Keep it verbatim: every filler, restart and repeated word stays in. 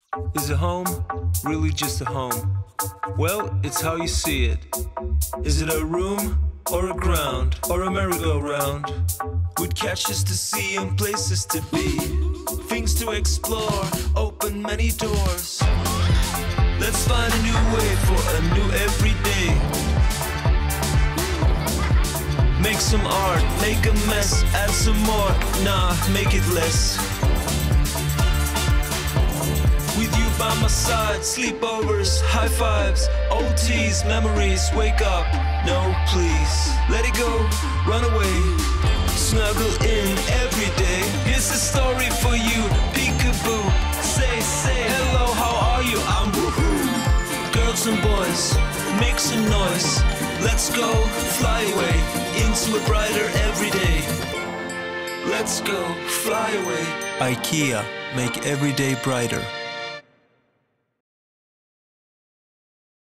Is a home really just a home? Well, it's how you see it. Is it a room or a ground or a merry-go-round? With catches to see and places to be, things to explore, open many doors. Let's find a new way for a new everyday. Make some art, make a mess, add some more, nah, make it less. With you by my side, sleepovers, high fives, O Ts, memories, wake up, no please. Let it go, run away, snuggle in every day. Here's a story for you, peekaboo. Say, say, hello, how are you? I'm woohoo. Girls and boys, make some noise. Let's go, fly away, into a brighter everyday. Let's go, fly away. IKEA, make every day brighter.